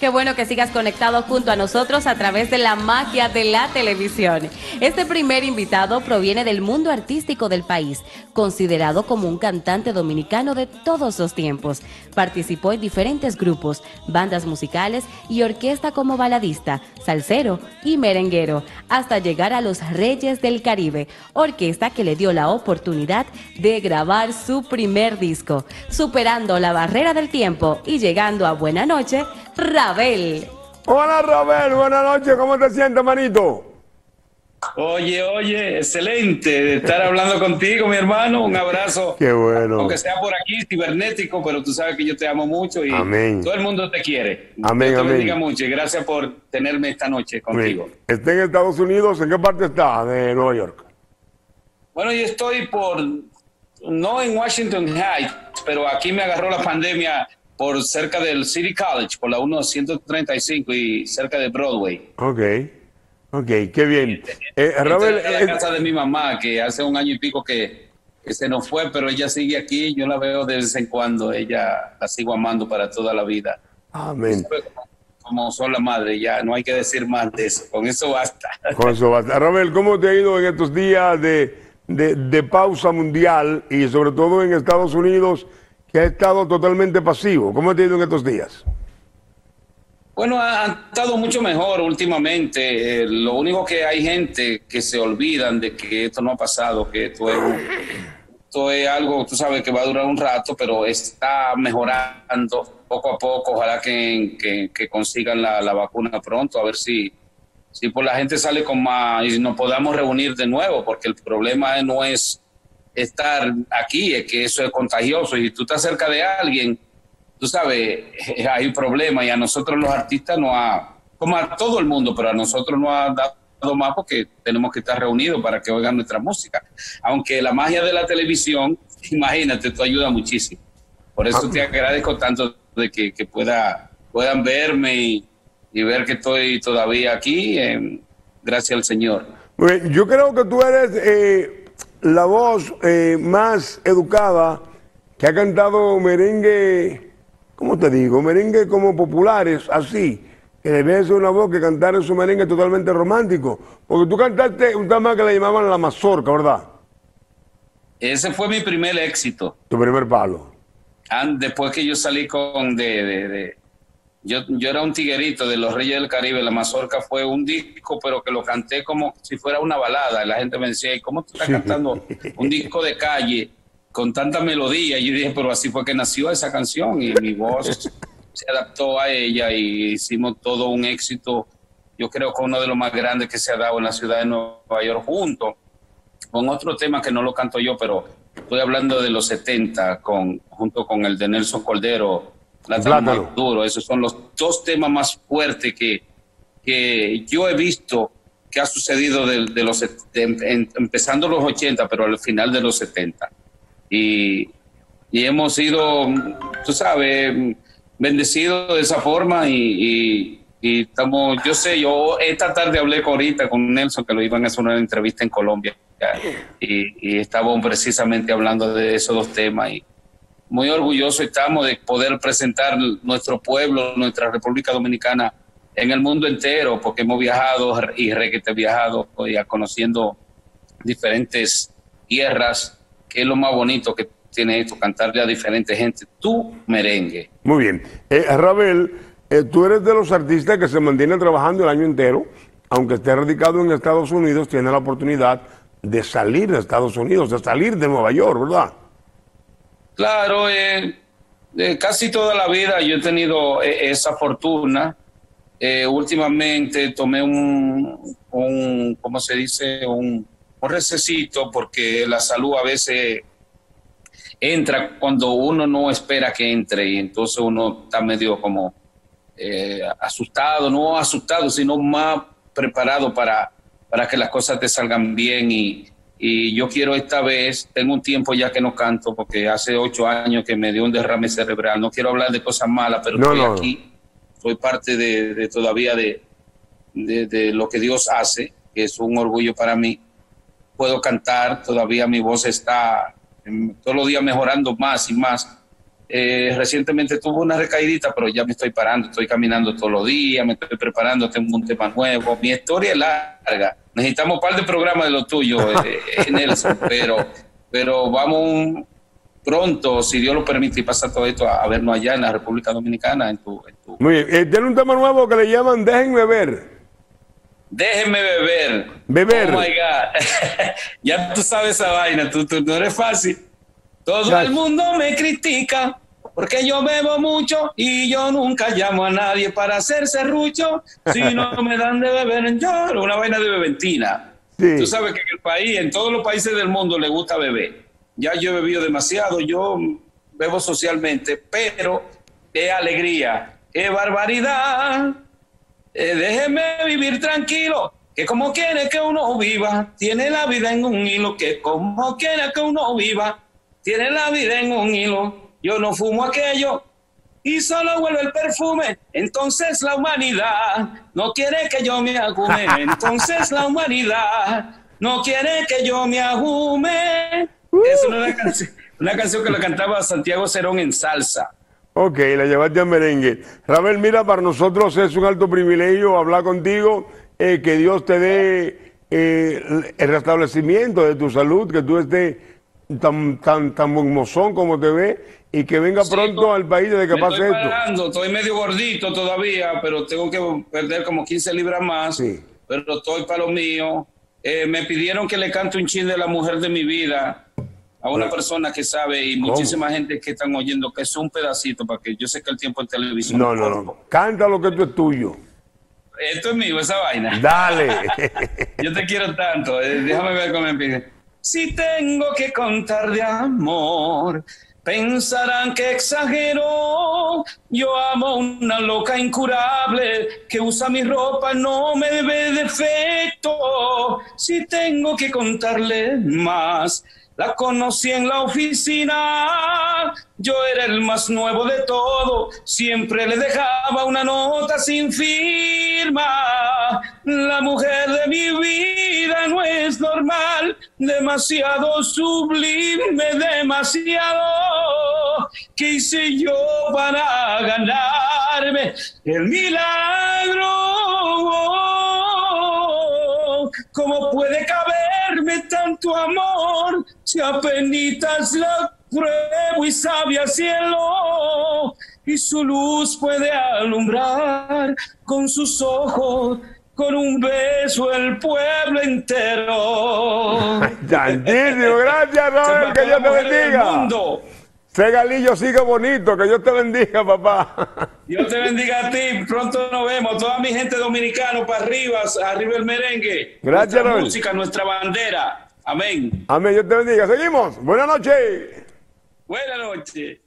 Qué bueno que sigas conectado junto a nosotros a través de la magia de la televisión. Este primer invitado proviene del mundo artístico del país, considerado como un cantante dominicano de todos los tiempos. Participó en diferentes grupos, bandas musicales y orquesta como baladista, salsero y merenguero, hasta llegar a los Reyes del Caribe, orquesta que le dio la oportunidad de grabar su primer disco, superando la barrera del tiempo y llegando a Buena Noche, Rabel. Hola Rabel, buenas noches, ¿cómo te sientes, manito? Oye, excelente de estar hablando contigo, mi hermano. Un abrazo. Qué bueno. Aunque sea por aquí, cibernético, pero tú sabes que yo te amo mucho y amén. Todo el mundo te quiere. Amén, Dios te amén. bendiga mucho y gracias por tenerme esta noche contigo. ¿Está en Estados Unidos? ¿En qué parte está de Nueva York? Bueno, yo estoy no en Washington Heights, pero aquí me agarró la pandemia por cerca del City College, por la 135 y cerca de Broadway. Ok, qué bien. Rabel, Esta es la casa de mi mamá, que hace un año y pico que se nos fue, pero ella sigue aquí, yo la veo de vez en cuando, ella la sigo amando para toda la vida. Amén. Como son la madre, ya no hay que decir más de eso, con eso basta. Con eso basta. Rabel, ¿cómo te ha ido en estos días de pausa mundial y sobre todo en Estados Unidos, que ha estado totalmente pasivo? ¿Cómo te ha ido en estos días? Bueno, ha estado mucho mejor últimamente. Lo único que hay gente que se olvidan de que esto no ha pasado, que esto es algo, tú sabes, que va a durar un rato, pero está mejorando poco a poco. Ojalá que consigan la vacuna pronto, a ver si por la gente sale con más y nos podamos reunir de nuevo, porque el problema no es estar aquí, es que eso es contagioso y tú estás cerca de alguien. Tú sabes, hay un problema y a nosotros los artistas como a todo el mundo, pero a nosotros nos ha dado más porque tenemos que estar reunidos para que oigan nuestra música. Aunque la magia de la televisión, imagínate, esto ayuda muchísimo. Por eso te agradezco tanto de que puedan verme y ver que estoy todavía aquí, gracias al Señor. Bueno, yo creo que tú eres la voz más educada que ha cantado merengue. ¿Cómo te digo? Merengue como populares, así, que debe ser una voz que cantar en su merengue totalmente romántico. Porque tú cantaste un tema que le llamaban La Mazorca, ¿verdad? Ese fue mi primer éxito. Tu primer palo. Después que yo salí yo era un tiguerito de los Reyes del Caribe. La Mazorca fue un disco, pero que lo canté como si fuera una balada. La gente me decía, ¿y cómo tú estás cantando un disco de calle con tanta melodía? Y yo dije, pero así fue que nació esa canción y mi voz se adaptó a ella y hicimos todo un éxito. Yo creo que uno de los más grandes que se ha dado en la ciudad de Nueva York, junto con otro tema que no lo canto yo, pero estoy hablando de los 70, junto con el de Nelson Cordero, Plátano Maduro. Esos son los dos temas más fuertes que yo he visto que ha sucedido empezando los 80, pero al final de los 70. Y hemos sido, tú sabes, bendecidos de esa forma y estamos, yo esta tarde hablé ahorita con Nelson, que lo iban a hacer una entrevista en Colombia y estábamos precisamente hablando de esos dos temas y muy orgullosos estamos de poder presentar nuestro pueblo, nuestra República Dominicana en el mundo entero, porque hemos viajado y requete viajado y conociendo diferentes tierras, que es lo más bonito que tiene esto, cantarle a diferente gente tu merengue. Muy bien. Rabel, tú eres de los artistas que se mantienen trabajando el año entero, aunque esté radicado en Estados Unidos, tiene la oportunidad de salir de Estados Unidos, de salir de Nueva York, ¿verdad? Claro, casi toda la vida yo he tenido esa fortuna. Últimamente tomé ¿cómo se dice? Un recesito, porque la salud a veces entra cuando uno no espera que entre y entonces uno está medio como asustado, no asustado, sino más preparado para que las cosas te salgan bien y yo quiero esta vez, tengo un tiempo ya que no canto porque hace 8 años que me dio un derrame cerebral, no quiero hablar de cosas malas, pero estoy aquí, soy parte todavía de lo que Dios hace, que es un orgullo para mí. Puedo cantar, todavía mi voz está todos los días mejorando más y más Recientemente tuve una recaídita, pero ya me estoy parando, estoy caminando todos los días, me estoy preparando, tengo un tema nuevo. Mi historia es larga. Necesitamos un par de programas de lo tuyo, Nelson, pero vamos pronto, si Dios lo permite, y pasa todo esto, a vernos allá en la República Dominicana. Muy bien. Tiene un tema nuevo que le llaman Déjenme Ver. Déjenme beber. Beber. Oh my God. Ya tú sabes esa vaina, tú no eres fácil. Todo el mundo me critica porque yo bebo mucho y yo nunca llamo a nadie para hacer serrucho. Si no me dan de beber, yo una vaina de beventina. Sí. Tú sabes que en el país, en todos los países del mundo, le gusta beber. Ya yo he bebido demasiado, yo bebo socialmente, pero qué alegría, qué barbaridad. Déjeme vivir tranquilo, que como quiere que uno viva, tiene la vida en un hilo, que como quiere que uno viva, tiene la vida en un hilo. Yo no fumo aquello y solo huele el perfume. Entonces la humanidad no quiere que yo me agume. Entonces la humanidad no quiere que yo me agume. Es una canción que la cantaba Santiago Cerón en salsa. Ok, la llevaste a merengue. Rabel, mira, para nosotros es un alto privilegio hablar contigo. Que Dios te dé el restablecimiento de tu salud, que tú estés tan mozón como te ve y que venga pronto al país desde que pase esto. Estoy medio gordito todavía, pero tengo que perder como 15 libras más. Sí. Pero estoy para lo mío. Me pidieron que le cante un chin de La Mujer de mi Vida a una persona que sabe y muchísima gente que están oyendo, que es un pedacito, para que yo sé que el tiempo en televisión. No. Canta lo que esto es tuyo. Esto es mío, esa vaina. Dale. Yo te quiero tanto. Déjame ver cómo empieza. Si tengo que contar de amor, pensarán que exagero. Yo amo a una loca incurable que usa mi ropa, no me ve defecto. Si tengo que contarle más, la conocí en la oficina, yo era el más nuevo de todo, siempre le dejaba una nota sin firma. La mujer de mi vida no es normal, demasiado sublime, demasiado. ¿Qué hice yo para ganarme el milagro? ¿Cómo puede caberme tanto amor si apenitas la pruebo y sabe al cielo? Y su luz puede alumbrar con sus ojos, con un beso el pueblo entero. Santísimo, gracias, Robert, que Dios te bendiga. Ese galillo sigue bonito, que Dios te bendiga, papá. Dios te bendiga a ti, pronto nos vemos. Toda mi gente dominicana para arriba, arriba el merengue. Gracias, nuestra Robert. Música, nuestra bandera. Amén. Amén, Dios te bendiga. Seguimos. Buenas noches. Buenas noches.